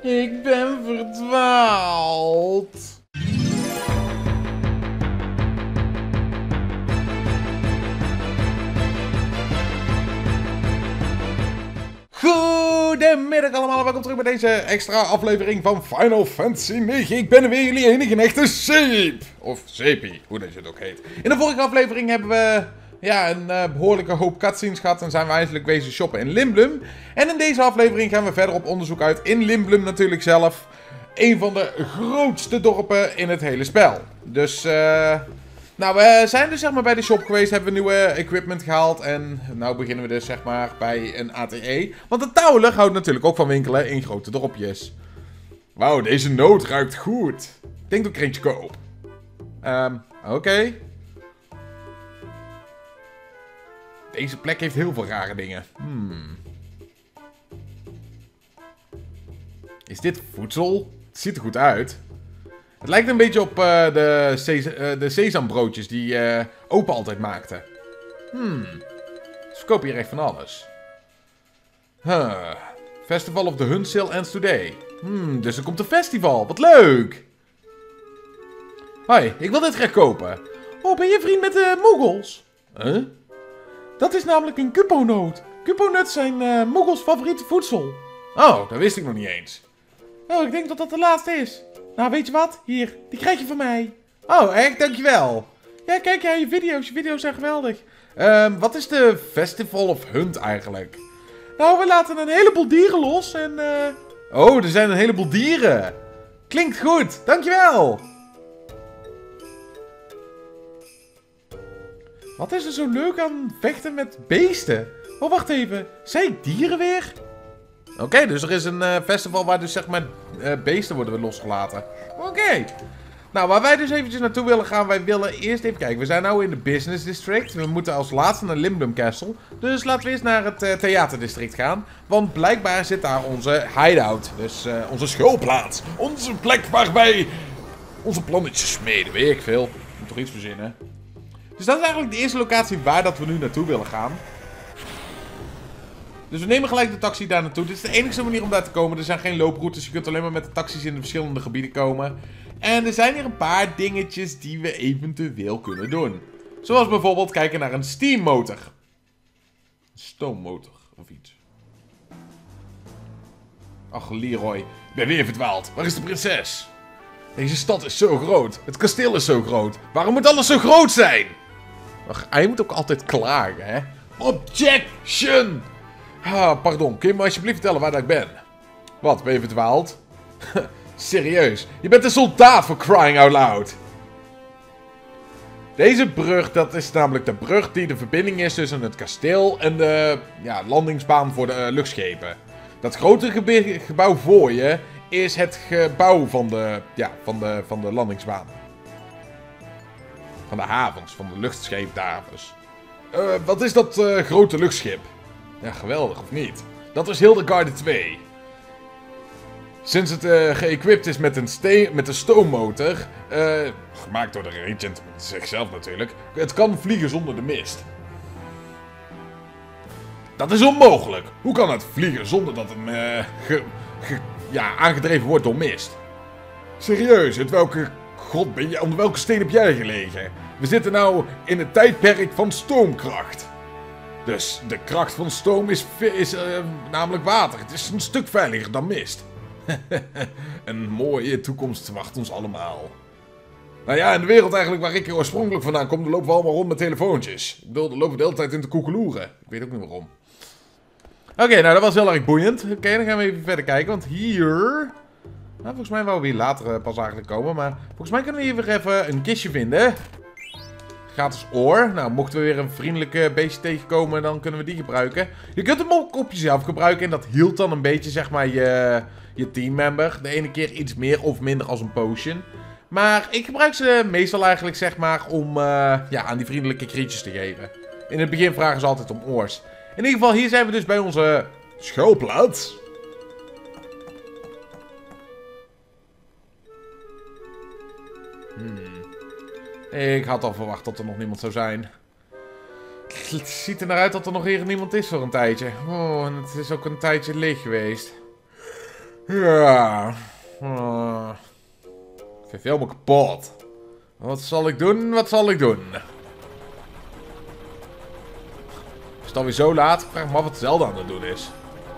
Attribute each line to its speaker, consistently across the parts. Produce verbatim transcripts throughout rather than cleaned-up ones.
Speaker 1: Ik ben verdwaald. Goedemiddag allemaal en welkom terug bij deze extra aflevering van Final Fantasy negen. Ik ben weer jullie enige en echte Seep. Of Sepie, hoe dat je het ook heet. In de vorige aflevering hebben we ja, een uh, behoorlijke hoop cutscenes gehad en zijn we eindelijk wezen shoppen in Lindblum. En in deze aflevering gaan we verder op onderzoek uit in Lindblum natuurlijk zelf. Een van de grootste dorpen in het hele spel. Dus eh... nou, we zijn dus zeg maar bij de shop geweest, hebben we nieuwe equipment gehaald en nou beginnen we dus zeg maar bij een A T E. Want de Tauler houdt natuurlijk ook van winkelen in grote dorpjes. Wauw, deze noot ruikt goed. Ik denk dat ik er eentje koop. Ehm, um, oké. Okay. Deze plek heeft heel veel rare dingen. Hmm. Is dit voedsel? Het ziet er goed uit. Het lijkt een beetje op uh, de, sesa uh, de sesambroodjes die uh, opa altijd maakte. Hmm. Ze verkopen hier echt van alles. Huh. Festival of the Hunt Sale ends today. Hmm, dus er komt een festival. Wat leuk! Hoi, ik wil dit graag kopen. Oh, ben je vriend met de Moogles? Huh? Dat is namelijk een Kupo-noot. Kupo-nuts zijn uh, Moogles favoriete voedsel. Oh, dat wist ik nog niet eens. Oh, ik denk dat dat de laatste is. Nou, weet je wat? Hier, die krijg je van mij. Oh, echt? Dankjewel. Ja, kijk jij je video's. Je video's zijn geweldig. Um, wat is de Festival of Hunt eigenlijk? Nou, we laten een heleboel dieren los en... Uh... Oh, er zijn een heleboel dieren. Klinkt goed. Dankjewel. Wat is er zo leuk aan vechten met beesten? Oh, wacht even. Zei ik dieren weer? Oké, okay, dus er is een uh, festival waar dus zeg maar uh, beesten worden weer losgelaten. Oké. Okay. Nou, waar wij dus eventjes naartoe willen gaan, wij willen eerst even kijken. We zijn nu in de Business District. We moeten als laatste naar Lindblum Castle. Dus laten we eerst naar het uh, Theaterdistrict gaan. Want blijkbaar zit daar onze hideout. Dus uh, onze schoolplaats. Onze plek waar wij onze plannetjes smeden. Weet ik veel. Moet toch iets verzinnen. Dus dat is eigenlijk de eerste locatie waar dat we nu naartoe willen gaan. Dus we nemen gelijk de taxi daar naartoe. Dit is de enige manier om daar te komen. Er zijn geen looproutes. Je kunt alleen maar met de taxis in de verschillende gebieden komen. En er zijn hier een paar dingetjes die we eventueel kunnen doen. Zoals bijvoorbeeld kijken naar een steammotor. Een stoommotor of iets. Ach, Leroy. Ik ben weer verdwaald. Waar is de prinses? Deze stad is zo groot. Het kasteel is zo groot. Waarom moet alles zo groot zijn? Ach, hij moet ook altijd klagen, hè? Objection! Ah, pardon, kun je me alsjeblieft vertellen waar dat ik ben? Wat, ben je verdwaald? Serieus, je bent een soldaat voor crying out loud. Deze brug, dat is namelijk de brug die de verbinding is tussen het kasteel en de ja, landingsbaan voor de uh, luchtschepen. Dat grote gebe gebouw voor je is het gebouw van de, ja, van de, van de landingsbaan. Van de havens, van de luchtscheephavens. Uh, wat is dat uh, grote luchtschip? Ja, geweldig, of niet? Dat is Hildegarde twee. Sinds het uh, geëquipt is met een, met een stoommotor, uh, gemaakt door de Regent zichzelf natuurlijk, het kan vliegen zonder de mist. Dat is onmogelijk. Hoe kan het vliegen zonder dat het uh, ge, ge, ja, aangedreven wordt door mist? Serieus, uit welke god ben je, onder welke steen heb jij gelegen? We zitten nou in het tijdperk van stoomkracht. Dus de kracht van stoom is, is uh, namelijk water. Het is een stuk veiliger dan mist. Een mooie toekomst wacht ons allemaal. Nou ja, in de wereld eigenlijk waar ik oorspronkelijk vandaan kom, dan lopen we allemaal rond met telefoontjes. Ik bedoel, dan lopen we de hele tijd in te koekeloeren. Ik weet ook niet waarom. Oké, okay, nou dat was heel erg boeiend. Oké, okay, dan gaan we even verder kijken, want hier... Nou, volgens mij wou we hier later uh, pas eigenlijk komen, maar volgens mij kunnen we hier weer even een kistje vinden. Gratis oor. Nou, mochten we weer een vriendelijke beestje tegenkomen, dan kunnen we die gebruiken. Je kunt hem ook op jezelf gebruiken en dat hield dan een beetje, zeg maar, je, je teammember. De ene keer iets meer of minder als een potion. Maar ik gebruik ze meestal eigenlijk, zeg maar, om uh, ja, aan die vriendelijke krietjes te geven. In het begin vragen ze altijd om oors. In ieder geval, hier zijn we dus bij onze schuilplaats. Hmm. Ik had al verwacht dat er nog niemand zou zijn. Het ziet er naar uit dat er nog hier niemand is voor een tijdje. Oh, en het is ook een tijdje leeg geweest. Ja. Uh, ik verveel me kapot. Wat zal ik doen? Wat zal ik doen? Is het alweer zo laat? Ik vraag me af wat Zelda aan het doen is.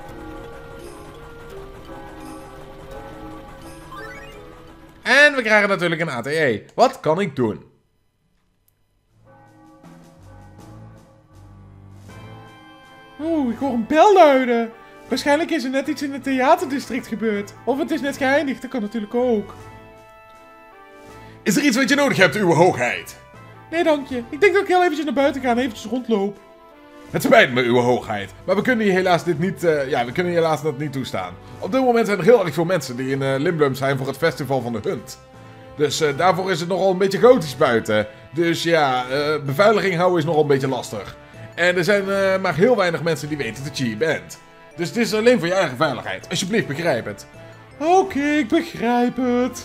Speaker 1: En we krijgen natuurlijk een A T E. Wat kan ik doen?
Speaker 2: Oeh, ik hoor een bel luiden. Waarschijnlijk is er net iets in het theaterdistrict gebeurd. Of het is net geëindigd, dat kan natuurlijk ook.
Speaker 1: Is er iets wat je nodig hebt, uw hoogheid?
Speaker 2: Nee, dank je. Ik denk dat ik heel eventjes naar buiten ga en eventjes rondloop.
Speaker 1: Het spijt me, uw hoogheid. Maar we kunnen hier helaas dit niet, uh, ja, we kunnen helaas dat niet toestaan. Op dit moment zijn er heel erg veel mensen die in uh, Limblum zijn voor het festival van de Hunt. Dus uh, daarvoor is het nogal een beetje chaotisch buiten. Dus ja, uh, beveiliging houden is nogal een beetje lastig. En er zijn uh, maar heel weinig mensen die weten dat je hier bent. Dus het is alleen voor je eigen veiligheid. Alsjeblieft, begrijp het.
Speaker 2: Oké, okay, ik begrijp het.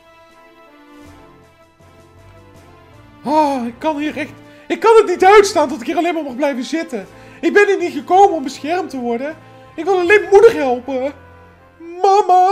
Speaker 2: Oh, ik kan hier echt... Ik kan het niet uitstaan tot ik hier alleen maar mag blijven zitten. Ik ben hier niet gekomen om beschermd te worden. Ik wil alleen moeder helpen. Mama!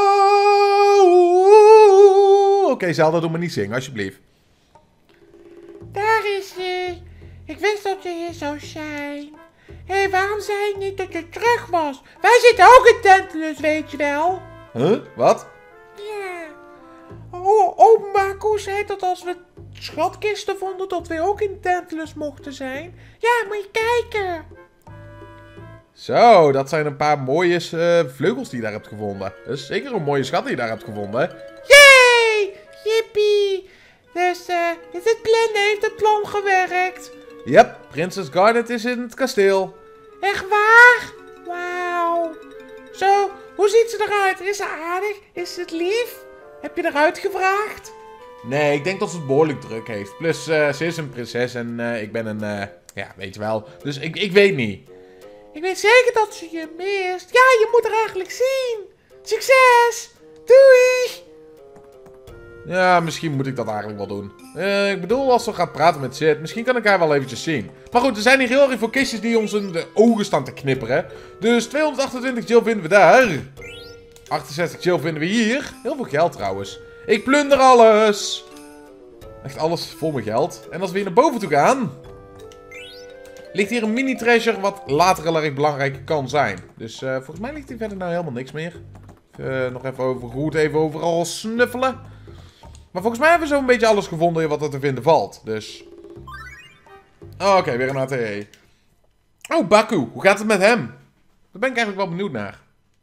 Speaker 1: Oké, okay, Zelda, doe me niet zingen, alsjeblieft.
Speaker 3: Daar is ze. Ik wist dat je hier zou zijn. Hé, hey, waarom zei je niet dat je terug was? Wij zitten ook in Tantalus, weet je wel.
Speaker 1: Huh? Wat?
Speaker 3: Ja. Oh, oma Koe zei dat als we schatkisten vonden, dat we ook in Tantalus mochten zijn. Ja, moet je kijken.
Speaker 1: Zo, dat zijn een paar mooie uh, vleugels die je daar hebt gevonden. Dat is zeker een mooie schat die je daar hebt gevonden.
Speaker 3: Yay! Yippie! Dus, eh, uh, is het plan, heeft het plan gewerkt?
Speaker 1: Yep, Princess Garnet is in het kasteel.
Speaker 3: Echt waar? Wauw. Zo, hoe ziet ze eruit? Is ze aardig? Is het lief? Heb je eruit gevraagd?
Speaker 1: Nee, ik denk dat ze het behoorlijk druk heeft. Plus, uh, ze is een prinses en uh, ik ben een, uh, ja, weet je wel. Dus ik, ik weet niet.
Speaker 3: Ik weet zeker dat ze je mist. Ja, je moet haar eigenlijk zien. Succes! Doei!
Speaker 1: Ja, misschien moet ik dat eigenlijk wel doen. Uh, ik bedoel, als ze gaat praten met Sid, misschien kan ik haar wel eventjes zien. Maar goed, er zijn hier heel erg veel kistjes die ons in de ogen staan te knipperen. Dus tweehonderdachtentwintig gil vinden we daar. achtenzestig gil vinden we hier. Heel veel geld trouwens. Ik plunder alles. Echt alles vol met geld. En als we hier naar boven toe gaan, ligt hier een mini-treasure wat later heel erg belangrijk kan zijn. Dus uh, volgens mij ligt hier verder nou helemaal niks meer. Uh, nog even over, goed even overal snuffelen. Maar volgens mij hebben we zo'n beetje alles gevonden wat er te vinden valt. Dus. Oh, oké, okay, weer een A T E. Oh, Baku. Hoe gaat het met hem? Daar ben ik eigenlijk wel benieuwd naar.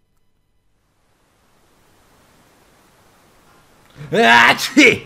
Speaker 1: Atje!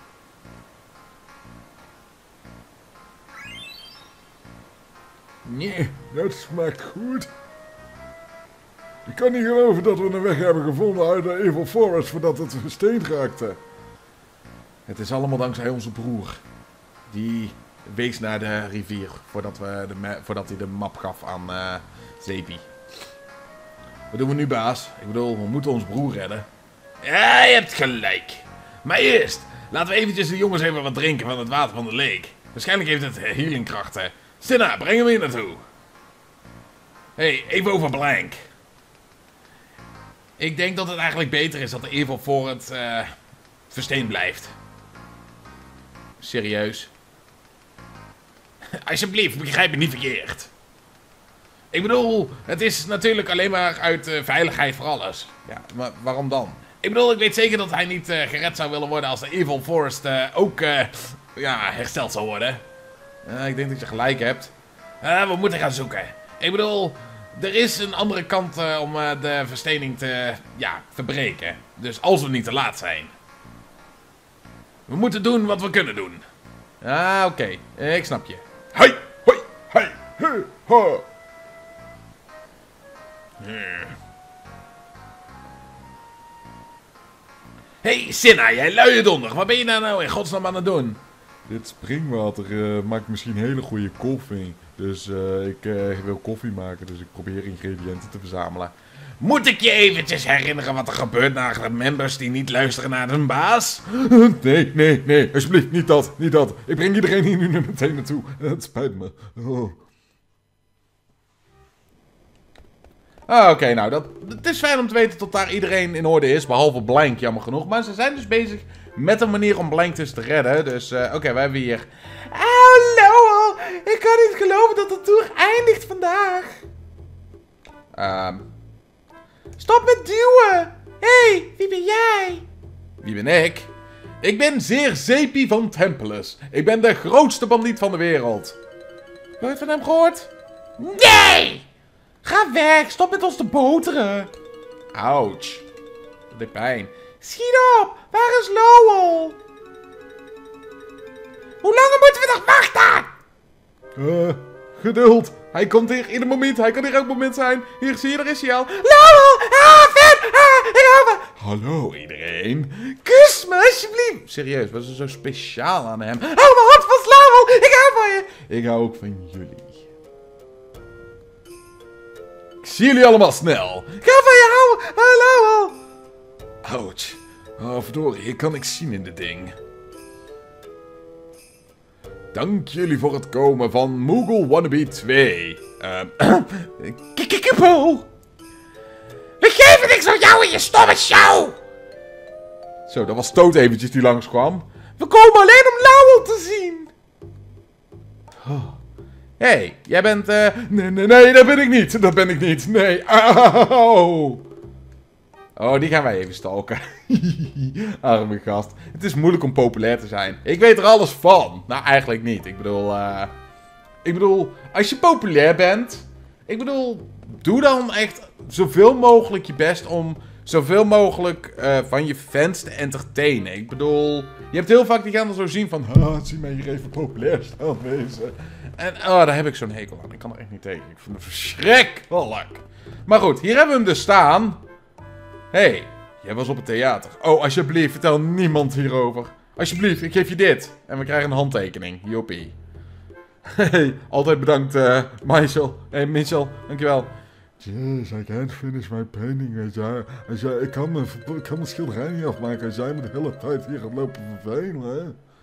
Speaker 1: Nee, dat smaakt goed. Ik kan niet geloven dat we een weg hebben gevonden uit de Evil Forest voordat het versteend raakte. Het is allemaal dankzij onze broer. Die wees naar de rivier voordat, we de voordat hij de map gaf aan uh, Zepi. Wat doen we nu, baas? Ik bedoel, we moeten ons broer redden. Ja, je hebt gelijk. Maar eerst, laten we eventjes de jongens even wat drinken van het water van de leek. Waarschijnlijk heeft het healingkrachten. Stina, breng hem hier naartoe. Hé, hey, even over Blank. Ik denk dat het eigenlijk beter is dat de Evil voor het uh, versteend blijft. Serieus? Alsjeblieft, begrijp me niet verkeerd. Ik bedoel, het is natuurlijk alleen maar uit uh, veiligheid voor alles. Ja, maar waarom dan? Ik bedoel, ik weet zeker dat hij niet uh, gered zou willen worden als de Evil Forest uh, ook uh, ja, hersteld zou worden. Uh, ik denk dat je gelijk hebt. Uh, we moeten gaan zoeken. Ik bedoel, er is een andere kant uh, om uh, de verstening te ja, verbreken. Dus als we niet te laat zijn. We moeten doen wat we kunnen doen. Ah, oké. Okay. Ik snap je. Hoi, hoi, hoi, hoi, hoi. Hmm. Hey, Sinna, jij luie donder. Wat ben je daar nou in godsnaam aan het doen?
Speaker 4: Dit springwater uh, maakt misschien hele goede koffie. Dus uh, ik uh, wil koffie maken, dus ik probeer ingrediënten te verzamelen.
Speaker 1: Moet ik je eventjes herinneren wat er gebeurt naar de members die niet luisteren naar hun baas?
Speaker 4: Nee, nee, nee, alsjeblieft, niet dat, niet dat. Ik breng iedereen hier nu meteen naartoe. Het spijt me. Oh.
Speaker 1: Ah, Oké, nou, dat, het is fijn om te weten dat daar iedereen in orde is. Behalve Blank, jammer genoeg. Maar ze zijn dus bezig met een manier om Blank dus te redden. Dus, uh, oké, okay, we hebben hier...
Speaker 3: Hallo, ik kan niet geloven dat de tour eindigt vandaag.
Speaker 1: Um,
Speaker 3: Stop met duwen. Hé, hey, wie ben jij?
Speaker 1: Wie ben ik? Ik ben Zeer Zeepie van Tempelus. Ik ben de grootste bandiet van de wereld. Heb je ooit van hem gehoord?
Speaker 3: Nee! Ga weg, stop met ons te boteren.
Speaker 1: Ouch. Dat deed pijn.
Speaker 3: Schiet op, waar is Lowell? Hoe lang moeten we nog wachten?
Speaker 1: Uh, geduld. Hij komt hier ieder moment. Hij kan hier elk moment zijn. Hier, zie je, daar is hij al.
Speaker 3: Lowell! Ah, vet! Ah, ik hou van...
Speaker 1: Hallo iedereen.
Speaker 3: Kus me, alsjeblieft.
Speaker 1: Serieus, wat is er zo speciaal aan hem?
Speaker 3: Hou me hard vast, Lowell! Ik hou van je.
Speaker 1: Ik hou ook van jullie. Ik zie jullie allemaal snel.
Speaker 3: Ik hou van je, hou. Ah, Lowell.
Speaker 1: Ouch. Oh, verdorie, ik kan niks zien in dit ding. Dank jullie voor het komen van Moogle Wannabe twee. Ehm, uh,
Speaker 3: Kikikipo. We geven niks aan jou in je stomme show.
Speaker 1: Zo, dat was Toad eventjes die langskwam.
Speaker 3: We komen alleen om Lowell te zien.
Speaker 1: Oh. Hé, hey, jij bent eh... Uh... Nee, nee, nee, dat ben ik niet. Dat ben ik niet. Nee. Auw. Oh, die gaan wij even stalken. Arme gast. Het is moeilijk om populair te zijn. Ik weet er alles van. Nou, eigenlijk niet. Ik bedoel, uh... Ik bedoel, als je populair bent... Ik bedoel, doe dan echt zoveel mogelijk je best om zoveel mogelijk uh, van je fans te entertainen. Ik bedoel, je hebt heel vaak die gaan er zo zien van... Ah, zie mij hier even populair staan wezen. En oh, daar heb ik zo'n hekel aan. Ik kan er echt niet tegen. Ik vind het verschrikkelijk. Maar goed, hier hebben we hem dus staan. Hé, hey, jij was op het theater. Oh, alsjeblieft, vertel niemand hierover. Alsjeblieft, ik geef je dit. En we krijgen een handtekening. Joppie. Hey, altijd bedankt, uh, Michel. Hey, Mitchell, dankjewel.
Speaker 4: Yes, I can't finish my painting. Hij zei, hij zei, ik kan mijn, ik kan mijn schilderij niet afmaken. Hij zei me de hele tijd hier gaat lopen vervelen, hè.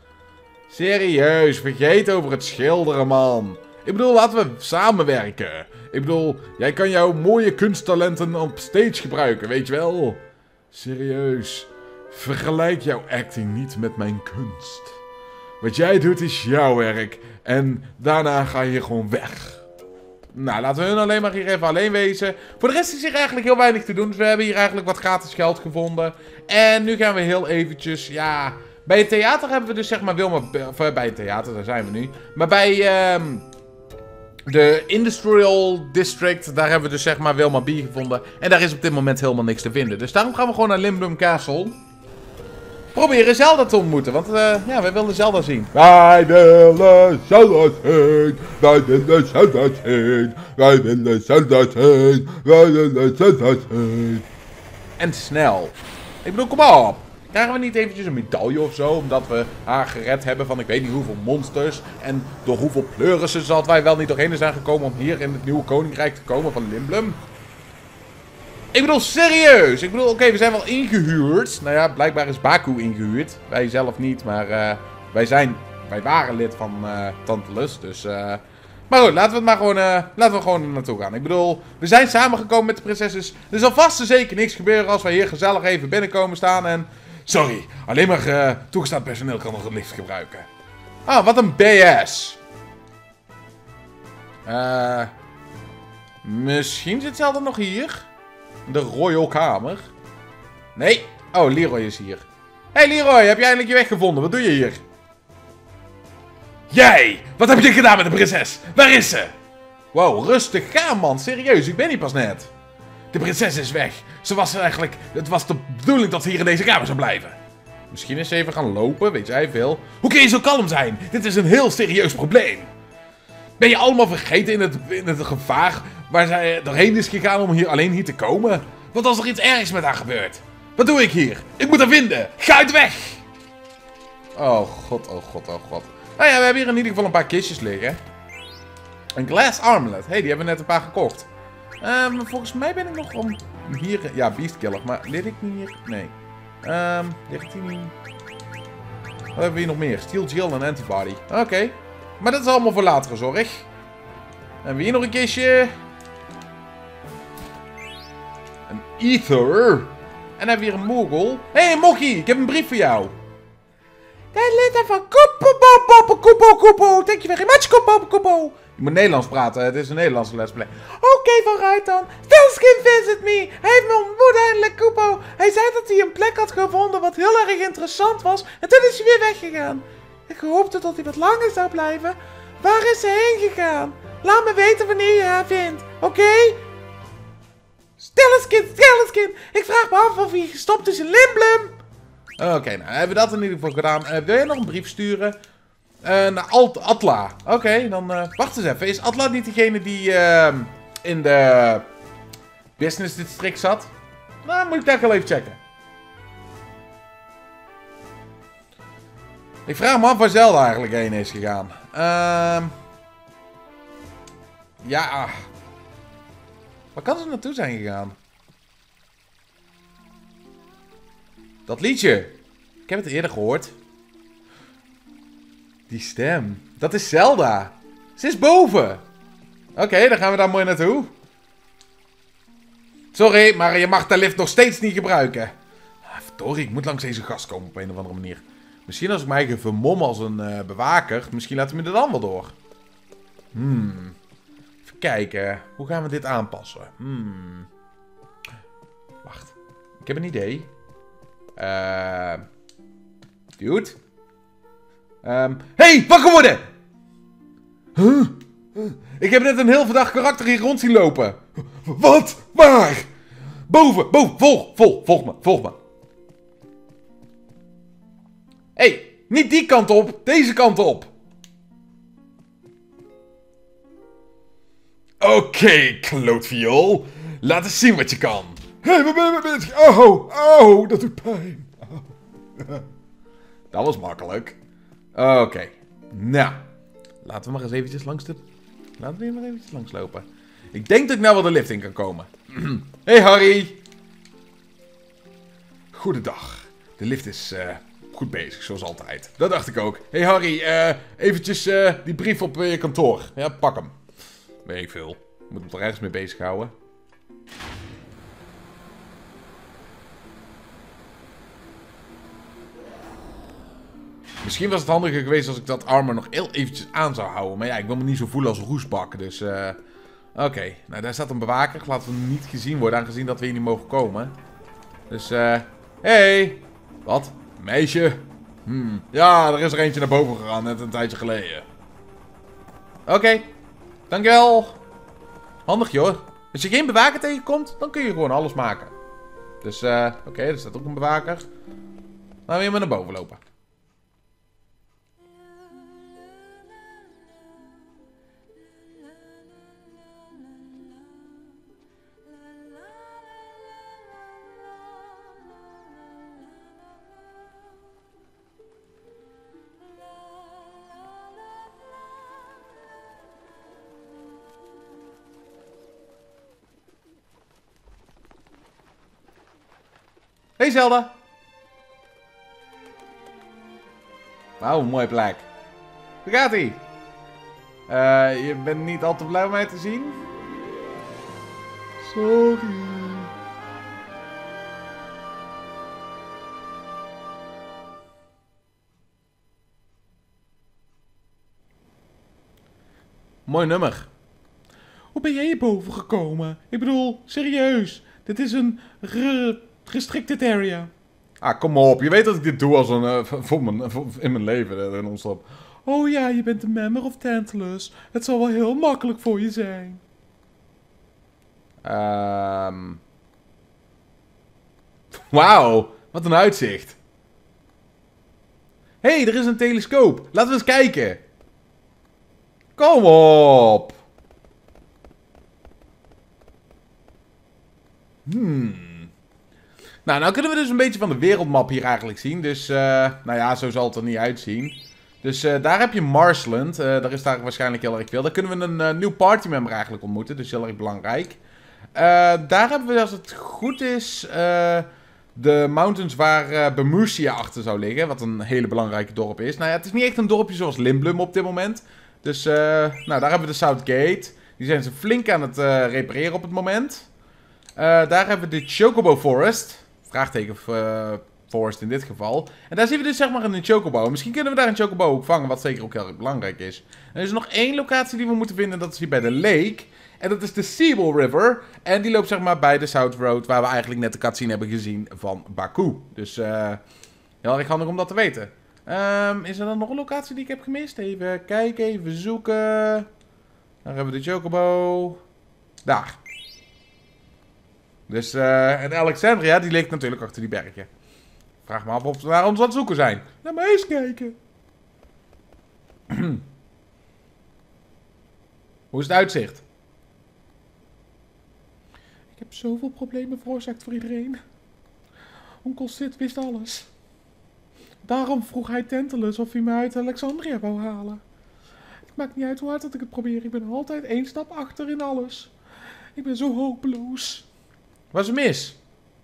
Speaker 1: Serieus, vergeet over het schilderen, man. Ik bedoel, laten we samenwerken. Ik bedoel, jij kan jouw mooie kunsttalenten op stage gebruiken, weet je wel? Serieus, vergelijk jouw acting niet met mijn kunst. Wat jij doet is jouw werk. En daarna ga je gewoon weg. Nou, laten we hun alleen maar hier even alleen wezen. Voor de rest is hier eigenlijk heel weinig te doen. Dus we hebben hier eigenlijk wat gratis geld gevonden. En nu gaan we heel eventjes, ja... Bij het theater hebben we dus zeg maar Wilma... Of bij het theater, daar zijn we nu. Maar bij um, de Industrial District, daar hebben we dus zeg maar Wilma B gevonden. En daar is op dit moment helemaal niks te vinden. Dus daarom gaan we gewoon naar Lindblum Castle. Proberen Zelda te ontmoeten, want uh, ja, wij willen Zelda zien.
Speaker 4: Wij willen Zelda zien. Wij willen Zelda zien. Wij willen Zelda zien. Wij willen Zelda zien.
Speaker 1: En snel. Ik bedoel, kom op. Krijgen we niet eventjes een medaille of zo, omdat we haar gered hebben van ik weet niet hoeveel monsters. En door hoeveel pleurissen zal wij wel niet doorheen zijn gekomen om hier in het nieuwe koninkrijk te komen van Lindblum. Ik bedoel, serieus. Ik bedoel, oké, okay, we zijn wel ingehuurd. Nou ja, blijkbaar is Baku ingehuurd. Wij zelf niet, maar uh, wij zijn, wij waren lid van uh, Tantalus, dus... Uh... Maar goed, laten we het maar gewoon, uh, laten we gewoon er naartoe gaan. Ik bedoel, we zijn samengekomen met de prinsesses. Er zal vast en zeker niks gebeuren als wij hier gezellig even binnenkomen staan en... Sorry, alleen maar uh, toegestaan personeel kan nog het licht gebruiken. Ah, wat een B S. Eh... Uh, misschien zit Zelda nog hier? De Royal Kamer. Nee. Oh, Leroy is hier. Hey Leroy, heb je eindelijk je weg gevonden? Wat doe je hier? Jij! Wat heb je gedaan met de prinses? Waar is ze? Wow, rustig gaan man. Serieus, ik ben hier pas net. De prinses is weg. Ze was eigenlijk... Het was de bedoeling dat ze hier in deze kamer zou blijven. Misschien is ze even gaan lopen, weet jij veel. Hoe kun je zo kalm zijn? Dit is een heel serieus probleem. Ben je allemaal vergeten in het, in het gevaar waar zij doorheen is gegaan om hier alleen hier te komen? Wat als er iets ergs met haar gebeurt? Wat doe ik hier? Ik moet haar vinden. Ga uit weg! Oh god, oh god, oh god. Nou ja, we hebben hier in ieder geval een paar kistjes liggen. Een glass armlet. Hé, hey, die hebben we net een paar gekocht. Um, volgens mij ben ik nog om hier... Ja, beastkiller. Maar ligt ik niet hier? Nee. Um, ligt die niet... Wat hebben we hier nog meer? Steel Jill en Antibody. Oké. Okay. Maar dat is allemaal voor latere zorg. Hebben we hier nog een kistje? Ether. En dan hebben we hier een mogel. Hé, hey, Mochi, ik heb een brief voor jou.
Speaker 3: De letter van Koepo, Koepo, Koepo. Thank you very much, Koepo, Koepo.
Speaker 1: Je moet Nederlands praten, het is een Nederlandse let's play.
Speaker 3: Oké, okay, vooruit dan. Stelskin visit me. Hij heeft me ontmoet eindelijk, Koepo. Hij zei dat hij een plek had gevonden wat heel erg interessant was. En toen is hij weer weggegaan. Ik hoopte dat hij wat langer zou blijven. Waar is hij heen gegaan? Laat me weten wanneer je haar vindt, oké? Okay? Stelskin, Stelskin. Ik vraag me af of hij gestopt is in Limblum.
Speaker 1: Oké, okay, nou hebben we dat in ieder geval gedaan. Uh, wil je nog een brief sturen? Uh, naar Alt Atla. Oké, okay, dan uh, wacht eens even. Is Atla niet degene die uh, in de business district zat? Nou, moet ik daar wel even checken. Ik vraag me af waar Zelda eigenlijk heen is gegaan. Uh, ja. Waar kan ze naartoe zijn gegaan? Dat liedje. Ik heb het eerder gehoord. Die stem. Dat is Zelda. Ze is boven. Oké, okay, dan gaan we daar mooi naartoe. Sorry, maar je mag de lift nog steeds niet gebruiken. Ah, verdorie, ik moet langs deze gast komen op een of andere manier. Misschien als ik mij even vermom als een uh, bewaker. Misschien laten we me er dan wel door. Hmm. Even kijken. Hoe gaan we dit aanpassen? Hmm. Wacht. Ik heb een idee. Eh... Uh, dude. Um, hey, wakker worden! Huh? Ik heb net een heel verdacht karakter hier rond zien lopen. Wat? Waar? Boven, boven, volg, volg, volg me, volg me. Hey, niet die kant op, deze kant op. Oké, okay, klootviool. Laat eens zien wat je kan.
Speaker 4: Hé, hey, waar ben je? Oh, oh, dat doet pijn. Oh.
Speaker 1: Dat was makkelijk. Oké, okay. Nou, laten we maar eens eventjes langs de... Laten we hier maar eventjes langs lopen. Ik denk dat ik nou wel de lift in kan komen. Hey Harry! Goedendag. De lift is uh, goed bezig, zoals altijd. Dat dacht ik ook. Hey Harry, uh, eventjes uh, die brief op uh, je kantoor. Ja, pak hem. Weet ik veel. Ik moet hem er ergens mee bezighouden. Misschien was het handiger geweest als ik dat armor nog heel eventjes aan zou houden. Maar ja, ik wil me niet zo voelen als roesbak. Dus, uh, oké. Okay. Nou, daar staat een bewaker. Laten we niet gezien worden, aangezien dat we hier niet mogen komen. Dus, eh... Uh, hey! Wat? Meisje? Hmm. Ja, er is er eentje naar boven gegaan, net een tijdje geleden. Oké. Okay. Dankjewel. Handig, joh. Als je geen bewaker tegenkomt, dan kun je gewoon alles maken. Dus, eh... Uh, oké, okay, er staat ook een bewaker. Laten we weer maar naar boven lopen. Hey Zelda! Wauw, een mooie plek. Hoe gaat ie? Uh, je bent niet al te blij om mij te zien?
Speaker 4: Sorry.
Speaker 1: Mooi nummer.
Speaker 2: Hoe ben jij hierboven gekomen? Ik bedoel, serieus. Dit is een re restricted area.
Speaker 1: Ah, kom op. Je weet dat ik dit doe als een, uh, voor mijn, voor, in mijn leven. Uh, non-stop.
Speaker 2: Oh ja, je bent een member of Tantalus. Het zal wel heel makkelijk voor je zijn.
Speaker 1: Um... Wauw, wat een uitzicht. Hé, hey, er is een telescoop. Laten we eens kijken. Kom op. Hmm. Nou, nou kunnen we dus een beetje van de wereldmap hier eigenlijk zien. Dus, uh, nou ja, zo zal het er niet uitzien. Dus uh, daar heb je Marsland. Uh, daar is daar waarschijnlijk heel erg veel. Daar kunnen we een uh, nieuw partymember eigenlijk ontmoeten. Dus heel erg belangrijk. Uh, daar hebben we, als het goed is, uh, de mountains waar uh, Bemusia achter zou liggen. Wat een hele belangrijke dorp is. Nou ja, het is niet echt een dorpje zoals Limblum op dit moment. Dus, uh, nou, daar hebben we de South Gate. Die zijn ze flink aan het uh, repareren op het moment.
Speaker 2: daar hebben we de Chocobo Forest. Vraagteken uh, Forest in dit geval. En daar zien we dus zeg maar een Chocobo. Misschien kunnen we daar een Chocobo ook vangen, wat zeker ook heel erg belangrijk is. En er is nog één locatie die we moeten vinden, dat is hier bij de lake. En dat is de Seawall River. En die loopt zeg maar bij de South Road, waar we eigenlijk net de cutscene hebben gezien van Baku. Dus uh, heel erg handig om dat te weten. Um, is er dan nog een locatie die ik heb gemist? Even kijken, even zoeken. Daar hebben we de Chocobo. Daar. Dus, uh, en Alexandria, die ligt natuurlijk achter die bergen. Vraag me af of ze naar ons aan het zoeken zijn.
Speaker 3: Laat mij eens kijken.
Speaker 2: Hoe is het uitzicht?
Speaker 3: Ik heb zoveel problemen veroorzaakt voor iedereen. Onkel Sid wist alles. Daarom vroeg hij Tantalus of hij me uit Alexandria wou halen. Het maakt niet uit hoe hard dat ik het probeer. Ik ben altijd één stap achter in alles. Ik ben zo hopeloos.
Speaker 2: Wat is er mis?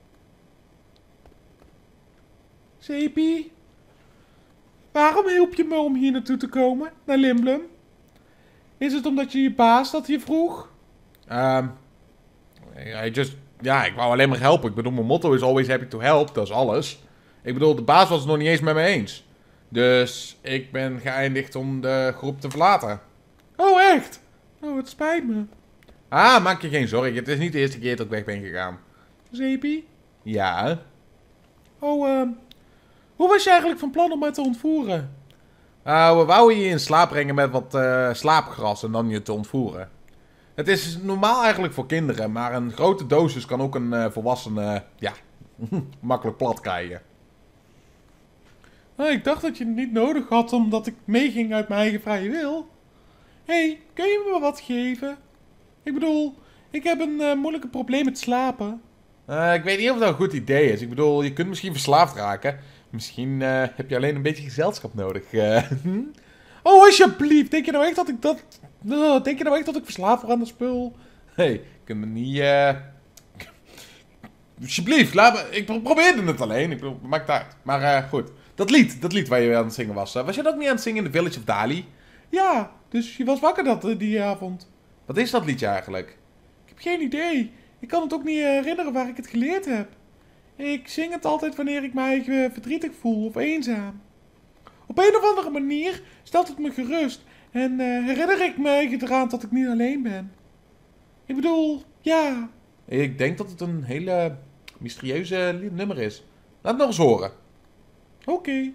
Speaker 3: Zeepie? Waarom hielp je me om hier naartoe te komen? Naar Limblum? Is het omdat je je baas dat hier vroeg?
Speaker 2: Um, I just, ja, ik wou alleen maar helpen. Ik bedoel, mijn motto is always happy to help. Dat is alles. Ik bedoel, de baas was het nog niet eens met me eens. Dus ik ben geëindigd om de groep te verlaten.
Speaker 3: Oh, echt? Oh, het spijt me.
Speaker 2: Ah, maak je geen zorgen. Het is niet de eerste keer dat ik weg ben gegaan.
Speaker 3: Zeepie?
Speaker 2: Ja?
Speaker 3: Oh, ehm... Uh, hoe was je eigenlijk van plan om mij te ontvoeren?
Speaker 2: Uh, we wouden je in slaap brengen met wat uh, slaapgras en dan je te ontvoeren. Het is normaal eigenlijk voor kinderen, maar een grote dosis kan ook een uh, volwassene, uh, ja, makkelijk plat krijgen.
Speaker 3: Nou, ik dacht dat je het niet nodig had omdat ik meeging uit mijn eigen vrije wil. Hé, hey, kun je me wat geven? Ik bedoel, ik heb een uh, moeilijke probleem met slapen.
Speaker 2: Uh, ik weet niet of dat een goed idee is. Ik bedoel, je kunt misschien verslaafd raken. Misschien uh, heb je alleen een beetje gezelschap nodig. Uh.
Speaker 3: Oh, alsjeblieft. Denk je nou echt dat ik dat... Uh, denk je nou echt dat ik verslaafd word aan dat spul?
Speaker 2: Hé, hey, ik kan me niet... Uh... Alsjeblieft, laat me... Ik probeerde het alleen. Ik bedoel, maakt het uit. Maar uh, goed. Dat lied, dat lied waar je aan het zingen was. Uh, was je dat niet aan het zingen in The Village of Dali?
Speaker 3: Ja, dus je was wakker dat, uh, die avond.
Speaker 2: Wat is dat liedje eigenlijk?
Speaker 3: Ik heb geen idee. Ik kan het ook niet herinneren waar ik het geleerd heb. Ik zing het altijd wanneer ik mij uh, verdrietig voel of eenzaam. Op een of andere manier stelt het me gerust en uh, herinner ik me eraan dat ik niet alleen ben. Ik bedoel, ja.
Speaker 2: Ik denk dat het een hele mysterieuze nummer is. Laat het nog eens horen.
Speaker 3: Oké. Okay.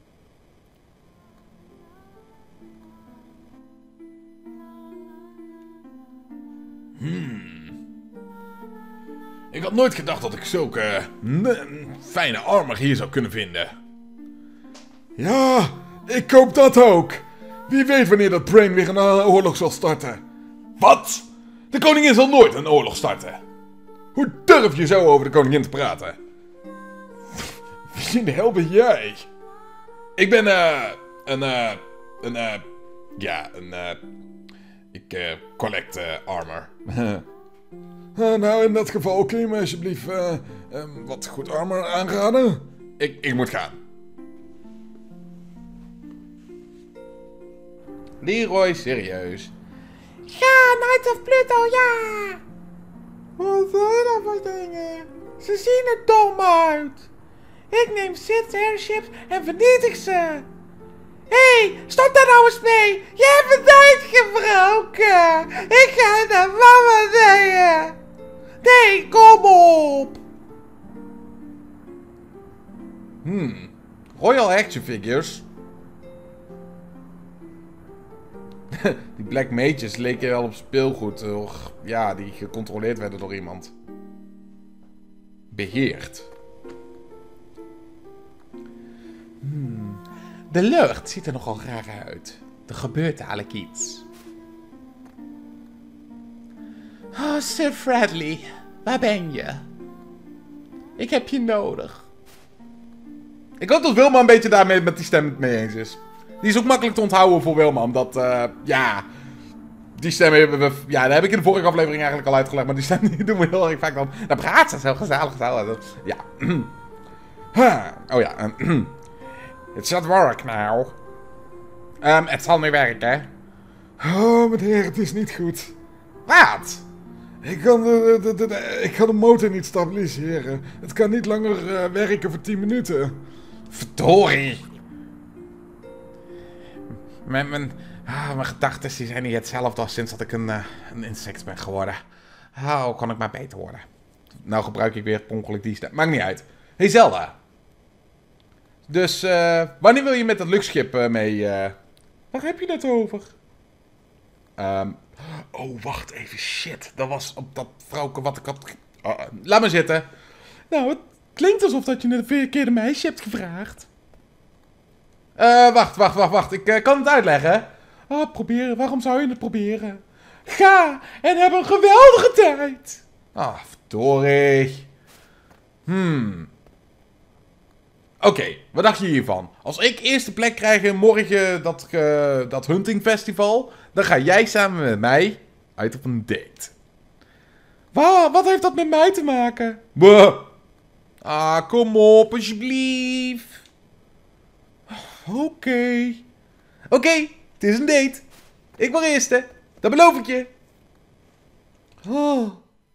Speaker 1: Hmm. Ik had nooit gedacht dat ik zulke uh, fijne armor hier zou kunnen vinden. Ja, ik koop dat ook. Wie weet wanneer dat Brain weer een uh, oorlog zal starten. Wat? De koningin zal nooit een oorlog starten. Hoe durf je zo over de koningin te praten? Wie in de hel ben jij? Ik ben eh, uh, een, eh, uh, een, eh, uh, ja, een, eh, uh, ik uh, collect uh, armor. Uh, nou, in dat geval kun je me alsjeblieft uh, uh, wat goed armor aanraden? Ik, ik moet gaan.
Speaker 2: Leroy, serieus.
Speaker 3: Ja, Knight of Pluto, ja! Wat zijn dat voor dingen? Ze zien er dom uit. Ik neem Sid's airships en vernietig ze. Hé, hey, stop daar nou eens mee! Je hebt het uitgebroken! Ik ga het naar mama zeggen! Nee, kom op!
Speaker 2: Hmm, Royal Action Figures. Die Black Mages leken wel op speelgoed. Och, ja, die gecontroleerd werden door iemand. Beheerd. Hmm. De lucht ziet er nogal raar uit. Er gebeurt dadelijk iets. Oh, Sir Bradley. Waar ben je? Ik heb je nodig. Ik hoop dat Wilma een beetje daarmee met die stem mee eens is. Die is ook makkelijk te onthouden voor Wilma, omdat, uh, ja... Die stem hebben we... Ja, dat heb ik in de vorige aflevering eigenlijk al uitgelegd, maar die stem die doen we heel erg vaak dan... Dan praat ze zo gezellig, gezellig. Ja. Oh ja. Het zat werk nou. Um, het zal nu werken.
Speaker 1: Oh, meneer, het is niet goed.
Speaker 2: Wat?
Speaker 1: Ik kan de, de, de, de- ik kan de motor niet stabiliseren. Het kan niet langer uh, werken voor tien minuten.
Speaker 2: Verdorie. Mijn, mijn, ah, mijn gedachten die zijn niet hetzelfde als sinds dat ik een, uh, een insect ben geworden. Ah, hoe kan ik maar beter worden? Nou gebruik ik weer per ongeluk die stem. Maakt niet uit. Hey Zelda. Dus uh, wanneer wil je met dat luchtschip uh, mee? Uh...
Speaker 3: Waar heb je het over?
Speaker 2: Um, oh, wacht even. Shit. Dat was op dat vrouwke wat ik had... Uh, laat me zitten.
Speaker 3: Nou, het klinkt alsof dat je een verkeerde meisje hebt gevraagd.
Speaker 2: Uh, wacht, wacht, wacht, wacht. Ik uh, kan het uitleggen.
Speaker 3: Ah, proberen. Waarom zou je het proberen? Ga en heb een geweldige tijd.
Speaker 2: Ah, verdorie. Hmm. Oké, okay, wat dacht je hiervan? Als ik eerste plek krijg in morgen dat, uh, dat huntingfestival, dan ga jij samen met mij uit op een date.
Speaker 3: Wow, wat heeft dat met mij te maken?
Speaker 2: Buh. Ah, kom op, alsjeblieft.
Speaker 3: Oké. Okay.
Speaker 2: Oké, okay, het is een date. Ik word eerste. Dat beloof ik je.
Speaker 3: Oh.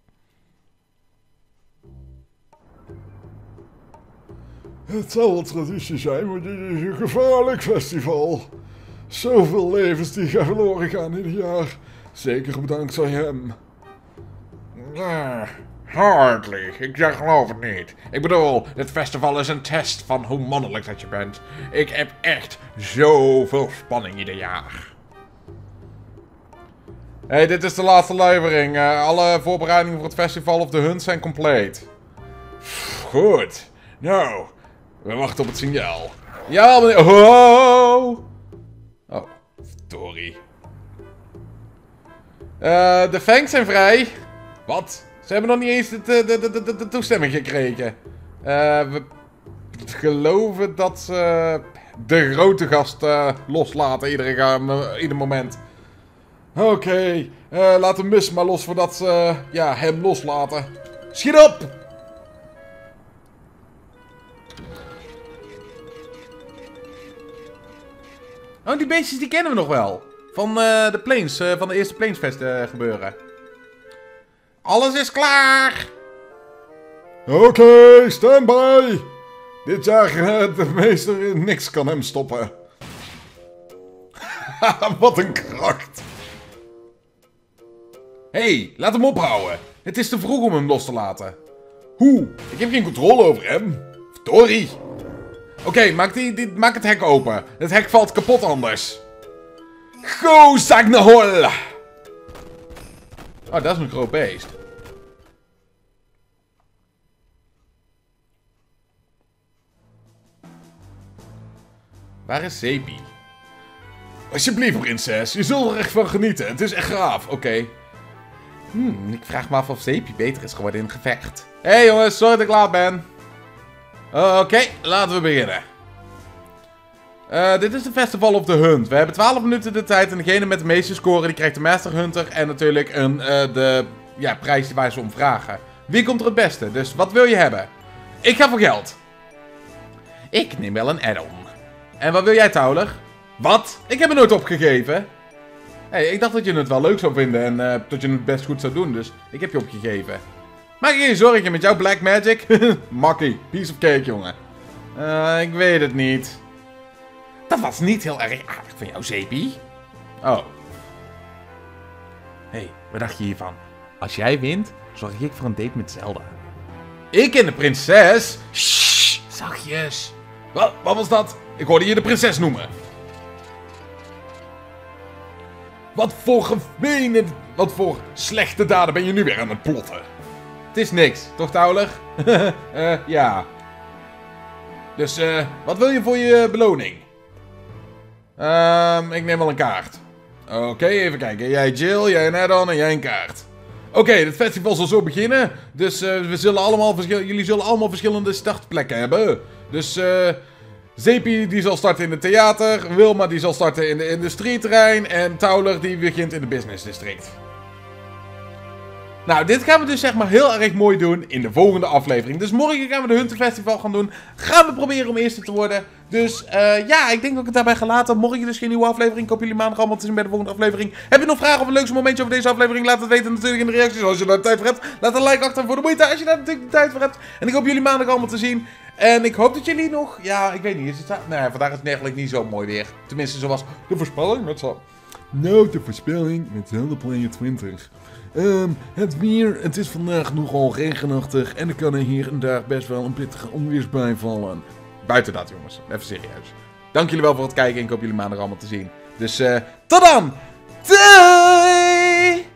Speaker 1: Het zal wel traditie zijn, maar dit is een gevaarlijk festival. Zoveel levens die verloren gaan ieder jaar. Zeker dankzij hem.
Speaker 5: Ja, hardly. Ik zeg, geloof het niet. Ik bedoel, dit festival is een test van hoe mannelijk dat je bent. Ik heb echt zoveel spanning ieder jaar.
Speaker 2: Hey, dit is de laatste levering. Uh, alle voorbereidingen voor het festival of de hunt zijn compleet.
Speaker 1: Goed. Nou, we wachten op het signaal.
Speaker 2: Ja, meneer. Oh, oh verdorie. Uh, de fangs zijn vrij.
Speaker 1: Wat?
Speaker 2: Ze hebben nog niet eens de, de, de, de, de toestemming gekregen. Uh, we geloven dat ze de grote gast uh, loslaten iedere, uh, ieder moment.
Speaker 1: Oké, okay, uh, laat hem mis maar los voordat ze uh, ja, hem loslaten. Schiet op!
Speaker 2: Oh, die beestjes die kennen we nog wel. Van uh, de planes, uh, van de eerste Planesfest uh, gebeuren. Alles is klaar!
Speaker 1: Oké, okay, stand by! Dit jaar uh, de meester niks kan hem stoppen. Wat een kracht!
Speaker 2: Hey, laat hem ophouden. Het is te vroeg om hem los te laten.
Speaker 1: Hoe? Ik heb geen controle over hem.
Speaker 2: Verdorie. Oké, okay, maak, die, die, maak het hek open. Het hek valt kapot anders.
Speaker 1: Go, Zagnahol!
Speaker 2: Oh, dat is een groot beest. Waar is Zepi?
Speaker 1: Alsjeblieft, prinses. Je zult er echt van genieten. Het is echt gaaf. Oké. Okay.
Speaker 2: Hmm, ik vraag me af of Zepi beter is geworden in het gevecht. Hé hey jongens, sorry dat ik laat ben. Oké, okay, laten we beginnen. Uh, dit is de Festival of the Hunt. We hebben twaalf minuten de tijd en degene met de meeste score die krijgt de Master Hunter en natuurlijk een, uh, de ja, prijs waar ze om vragen. Wie komt er het beste? Dus wat wil je hebben? Ik ga voor geld. Ik neem wel een add-on. En wat wil jij, Tauler? Wat? Ik heb het nooit opgegeven. Hé, hey, ik dacht dat je het wel leuk zou vinden en uh, dat je het best goed zou doen, dus ik heb je opgegeven. Maak je geen zorgen met jouw Black Magic? Makkie, piece of cake, jongen. Uh, ik weet het niet. Dat was niet heel erg aardig van jou, Zepi. Oh. Hé, hey, wat dacht je hiervan? Als jij wint, zorg ik voor een date met Zelda. Ik en de prinses? Shh, zachtjes.
Speaker 1: Wat, wat was dat? Ik hoorde je de prinses noemen. Wat voor gemene, wat voor slechte daden ben je nu weer aan het plotten?
Speaker 2: Het is niks, toch, Tauler? uh, ja.
Speaker 1: Dus, eh, uh, wat wil je voor je beloning?
Speaker 2: Um, ik neem wel een kaart.
Speaker 1: Oké, okay, even kijken. Jij Jill, jij een add-on en jij een kaart. Oké, okay, het festival zal zo beginnen. Dus uh, we zullen allemaal jullie zullen allemaal verschillende startplekken hebben. Dus, eh... Uh, Zepi die zal starten in het theater, Wilma die zal starten in de industrieterrein en Tauler die begint in de business district.
Speaker 2: Nou, dit gaan we dus zeg maar heel erg mooi doen in de volgende aflevering. Dus morgen gaan we de Hunter Festival gaan doen. Gaan we proberen om eerste te worden. Dus uh, ja, ik denk dat ik het daarbij ga laten. Morgen dus geen nieuwe aflevering. Ik hoop jullie maandag allemaal te zien bij de volgende aflevering. Heb je nog vragen of een leukste momentje over deze aflevering? Laat het weten natuurlijk in de reacties. Als je daar tijd voor hebt, laat een like achter voor de moeite. Als je daar natuurlijk de tijd voor hebt. En ik hoop jullie maandag allemaal te zien. En ik hoop dat jullie nog... Ja, ik weet niet. Is het... Nee, vandaag is het eigenlijk niet zo mooi weer. Tenminste, zoals de voorspelling met zo.
Speaker 4: Nou, de voorspelling met Zelda Player twintig. Um, het weer, het is vandaag nogal regenachtig en er kan er hier en daar best wel een pittige onweersbui vallen.
Speaker 2: Buiten dat, jongens. Even serieus. Dank jullie wel voor het kijken en ik hoop jullie maandag allemaal te zien. Dus, eh, uh, tot dan! Doei!